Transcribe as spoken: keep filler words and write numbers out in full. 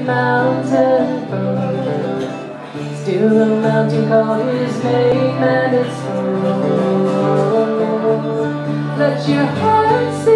mountain road. Still the mountain called his name, and it's home. Let your heart sing.